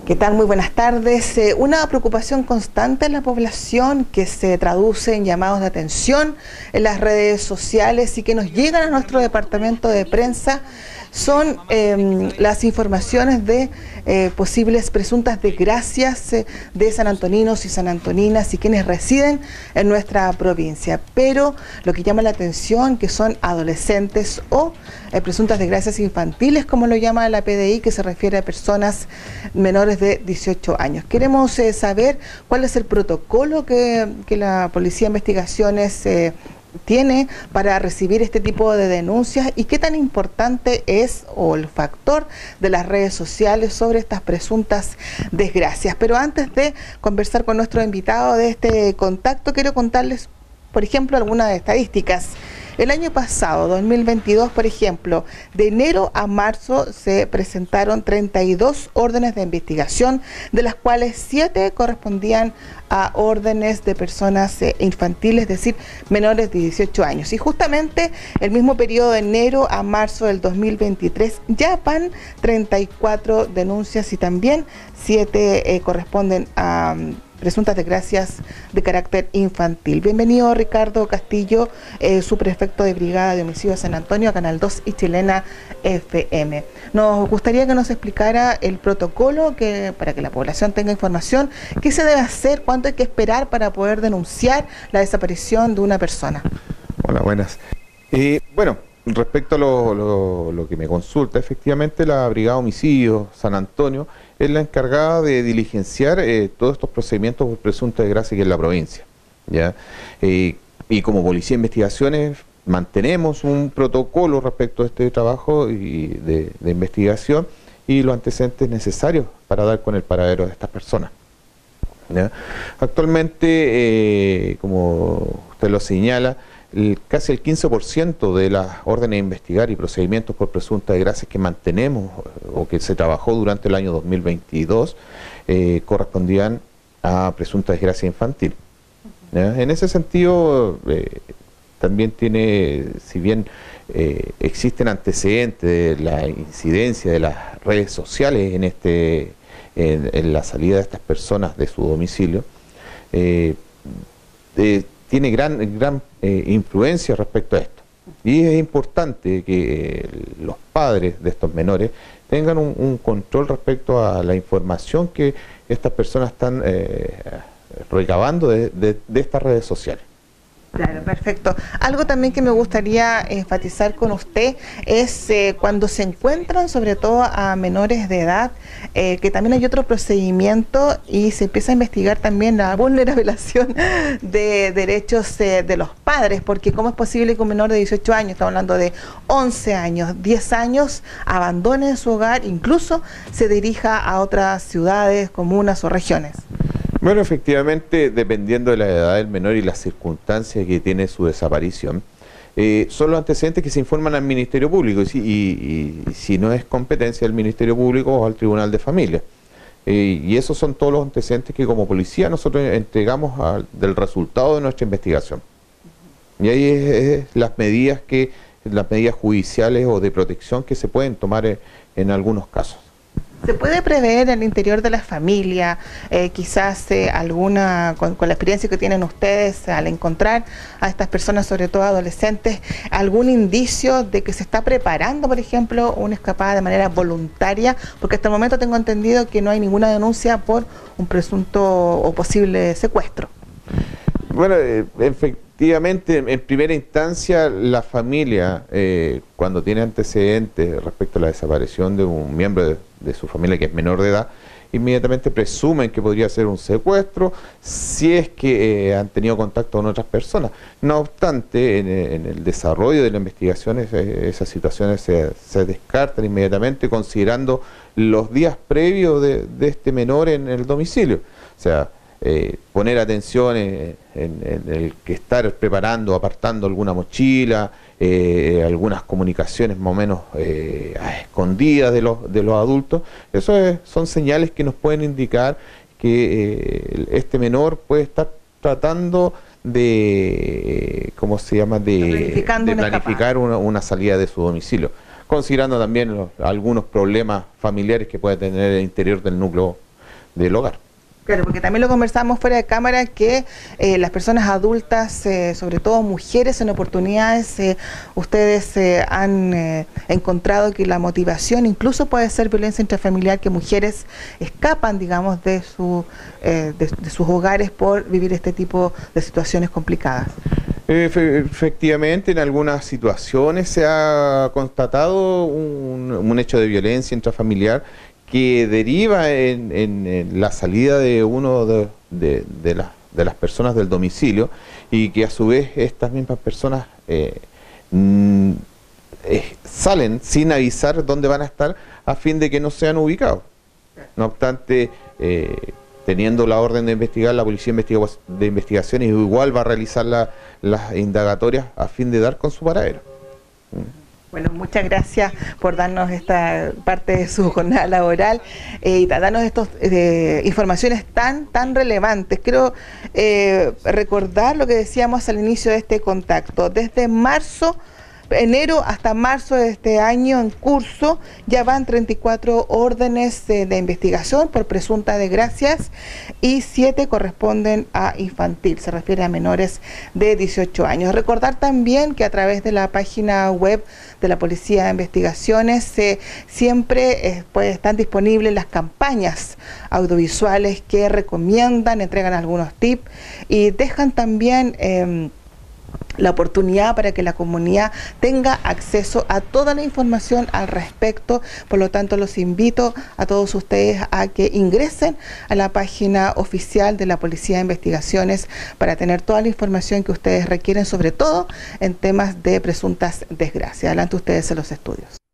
¿Qué tal? Muy buenas tardes. Una preocupación constante en la población que se traduce en llamados de atención en las redes sociales y que nos llegan a nuestro departamento de prensa son las informaciones de posibles presuntas desgracias de sanantoninos y sanantoninas y quienes residen en nuestra provincia. Pero lo que llama la atención que son adolescentes o presuntas desgracias infantiles, como lo llama la PDI, que se refiere a personas menores de 18 años. Queremos saber cuál es el protocolo que la Policía de Investigaciones tiene para recibir este tipo de denuncias y qué tan importante es o el factor de las redes sociales sobre estas presuntas desgracias. Pero antes de conversar con nuestro invitado de este contacto, quiero contarles, por ejemplo, algunas estadísticas. El año pasado, 2022, por ejemplo, de enero a marzo se presentaron 32 órdenes de investigación, de las cuales 7 correspondían a órdenes de personas infantiles, es decir, menores de 18 años. Y justamente el mismo periodo de enero a marzo del 2023 ya van 34 denuncias y también 7 corresponden a presuntas desgracias de carácter infantil. Bienvenido Ricardo Castillo, subprefecto de Brigada de Homicidios de San Antonio, a Canal 2 y Chilena FM. Nos gustaría que nos explicara el protocolo para que la población tenga información, qué se debe hacer, cuánto hay que esperar para poder denunciar la desaparición de una persona. Hola, buenas. Bueno, respecto a lo que me consulta, efectivamente la Brigada de Homicidios San Antonio es la encargada de diligenciar todos estos procedimientos por presunta desgracia que es la provincia, ¿ya? Y como Policía de Investigaciones mantenemos un protocolo respecto a este trabajo y de investigación y los antecedentes necesarios para dar con el paradero de estas personas, ¿ya? Actualmente, como usted lo señala, casi el 15% de las órdenes de investigar y procedimientos por presunta desgracia que mantenemos o que se trabajó durante el año 2022 correspondían a presunta desgracia infantil, ¿ya? En ese sentido, también tiene, si bien existen antecedentes de la incidencia de las redes sociales en la salida de estas personas de su domicilio, tiene gran influencia respecto a esto. Y es importante que los padres de estos menores tengan un control respecto a la información que estas personas están recabando de estas redes sociales. Claro, perfecto. Algo también que me gustaría enfatizar con usted es cuando se encuentran sobre todo a menores de edad, que también hay otro procedimiento y se empieza a investigar también la vulneración de derechos de los padres, porque ¿cómo es posible que un menor de 18 años, estamos hablando de 11 años, 10 años, abandone su hogar, incluso se dirija a otras ciudades, comunas o regiones? Bueno, efectivamente, dependiendo de la edad del menor y las circunstancias que tiene su desaparición, son los antecedentes que se informan al Ministerio Público y si no es competencia del Ministerio Público o al Tribunal de Familia. Y esos son todos los antecedentes que como policía nosotros entregamos del resultado de nuestra investigación. Y ahí es las medidas judiciales o de protección que se pueden tomar en algunos casos. ¿Se puede prever en el interior de la familia, quizás alguna, con la experiencia que tienen ustedes al encontrar a estas personas, sobre todo adolescentes, algún indicio de que se está preparando, por ejemplo, una escapada de manera voluntaria? Porque hasta el momento tengo entendido que no hay ninguna denuncia por un presunto o posible secuestro. Bueno, efectivamente, en primera instancia, la familia, cuando tiene antecedentes respecto a la desaparición de un miembro de su familia que es menor de edad, inmediatamente presumen que podría ser un secuestro si es que han tenido contacto con otras personas. No obstante, en el desarrollo de la investigación esas situaciones se descartan inmediatamente considerando los días previos de este menor en el domicilio. O sea, poner atención en el que estar preparando, apartando alguna mochila, algunas comunicaciones más o menos escondidas de los adultos. Son señales que nos pueden indicar que este menor puede estar tratando de planificar una salida de su domicilio, considerando también algunos problemas familiares que puede tener el interior del núcleo del hogar. Claro, porque también lo conversamos fuera de cámara que las personas adultas, sobre todo mujeres en oportunidades, ustedes han encontrado que la motivación incluso puede ser violencia intrafamiliar, que mujeres escapan, digamos, de sus hogares por vivir este tipo de situaciones complicadas. Efectivamente, en algunas situaciones se ha constatado un hecho de violencia intrafamiliar que deriva en la salida de uno de las personas del domicilio, y que a su vez estas mismas personas salen sin avisar dónde van a estar a fin de que no sean ubicados. No obstante, teniendo la orden de investigar, la Policía de Investigaciones igual va a realizar las indagatorias a fin de dar con su paradero. Bueno, muchas gracias por darnos esta parte de su jornada laboral y darnos estas informaciones tan relevantes. Quiero recordar lo que decíamos al inicio de este contacto. Desde enero hasta marzo de este año en curso, ya van 34 órdenes de investigación por presuntas desgracias y 7 corresponden a infantil, se refiere a menores de 18 años. Recordar también que a través de la página web de la Policía de Investigaciones siempre están disponibles las campañas audiovisuales que recomiendan, entregan algunos tips y dejan también la oportunidad para que la comunidad tenga acceso a toda la información al respecto. Por lo tanto, los invito a todos ustedes a que ingresen a la página oficial de la Policía de Investigaciones para tener toda la información que ustedes requieren, sobre todo en temas de presuntas desgracias. Adelante ustedes en los estudios.